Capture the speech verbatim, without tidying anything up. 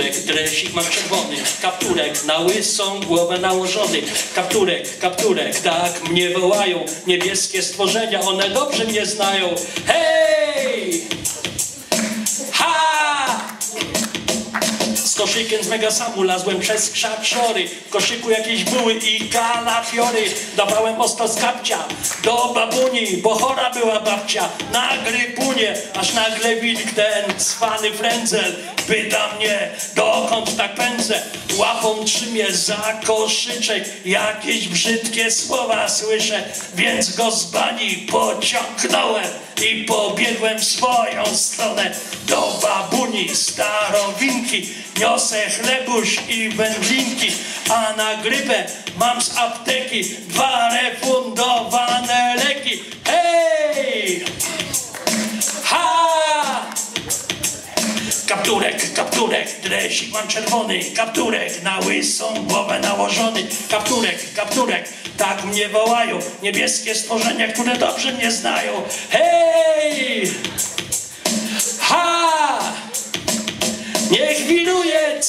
Kapturek, dresik mam czerwony, kapturek na łysą głowę nałożony. Kapturek, kapturek, tak mnie wołają niebieskie stworzenia, one dobrze mnie znają. Hej! Ha! Z koszykiem z Megasamu lazłem przez krzak szory. W koszyku jakieś buły i kalafiory. Dawałem ostro z kapcia do babuni, bo chora była babcia na grypunie. Aż nagle wilk ten cwany frędzel pyta mnie, dokąd tak pędzę. Łapą trzymie za koszyczek, jakieś brzydkie słowa słyszę, więc go z bani pociągnąłem i pobiegłem w swoją stronę do babuni starowinki. Niosę chlebuś i wędlinki, a na grypę mam z apteki dwa refundowane leki. Hej! Ha! Kapturek, kapturek, dresik mam czerwony, kapturek na łysą głowę nałożony. Kapturek, kapturek, tak mnie wołają niebieskie stworzenia, które dobrze mnie znają. Hej! Ha! Niech wiruje